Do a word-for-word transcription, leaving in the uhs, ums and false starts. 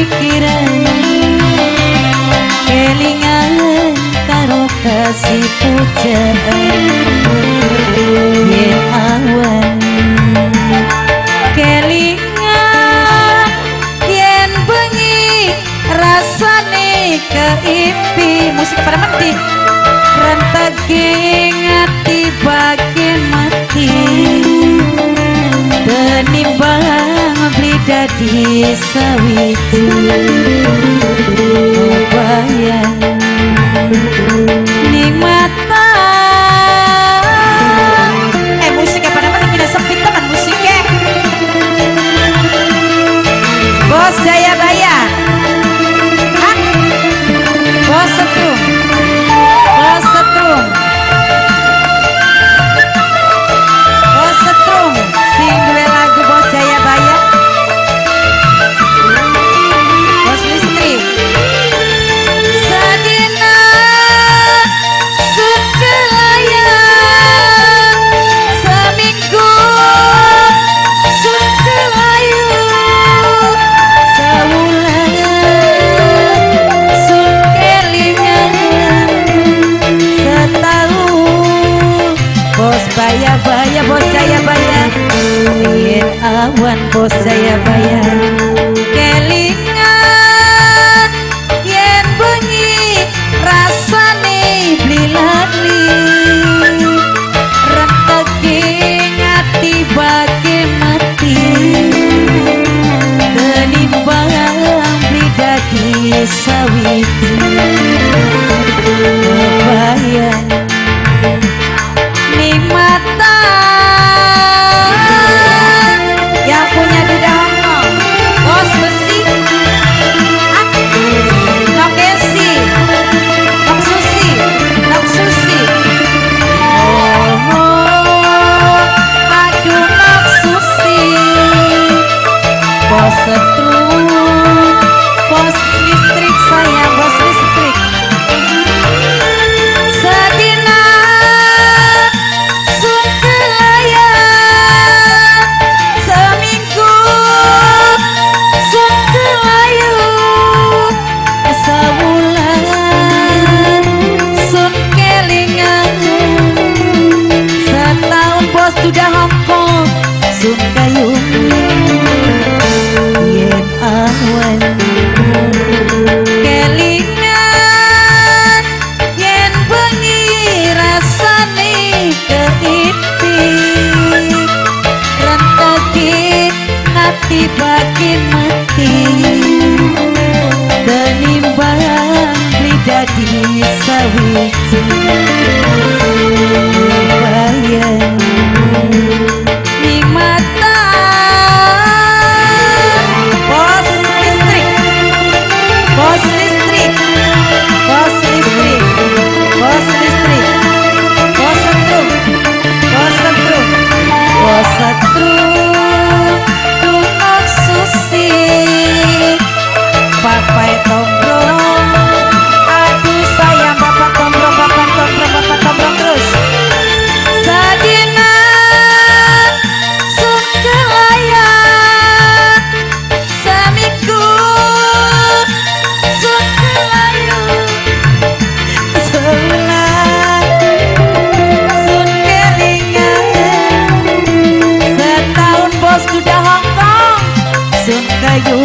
pikiran kelingan karo kasih pujaan yen awan kelingan yen bengi rasane keipi musik pada mati rentake ngati bagian mati penimbang beli dadi sawiti bayang ning mata eh musiknya pada mana tidak sempit teman musiknya Bos Jayabaya Hah? Bos Setrum Bos Setrum Bos Setrum sing duwe lagu Bos Jayabaya Bos Listrik Sadina Sukelayan seminggu Sukelayu sewulan Sukelingan setahun Bos Jayabaya Bos Jayabaya yen awan Bos Jayabaya kelingan yen bengi rasane blilali renteke ngati bage mati tenimbang beli dadi sawiti bayang ning mata yang punya duda Hongkong Bos Besi Nok Esi Nok Susi Nok Susi oh, oh aduh Nok Susi Bos Setrum Bos Listrik sayang Bos Listrik Sedina Sukelayan seminggu Sukelayu sewulan Sukelingan setahun Bos duda Hongkong Sukayung yen awan kelingan yen bengi rasane keipi rentake ngati bagi mati tenimbang beli dadi sawiti bayang ning mata Bos Listrik Bos Listrik Bos Listrik Bos Listrik Bos Setrum Bos Setrum Bos Setrum Nok Susi Papai Tombrong aduh sayang Bapak Tombrong Bapak Tombrong Bapak Tombrong terus Sadina Sukelayan seminggu Sukelayu sewulan Sukelingan setahun Bos duda Hongkong Sun kayu